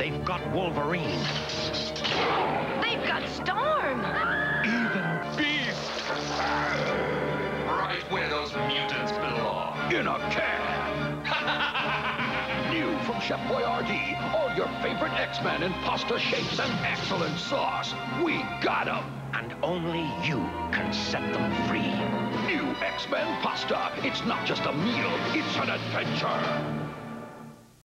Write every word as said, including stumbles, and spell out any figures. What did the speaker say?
They've got Wolverine. They've got Storm. Even Beast. Right where those mutants belong. In a can. New from Chef Boyardee. All your favorite X-Men in pasta shapes and excellent sauce. We got 'em. And only you can set them free. New X-Men pasta. It's not just a meal, it's an adventure.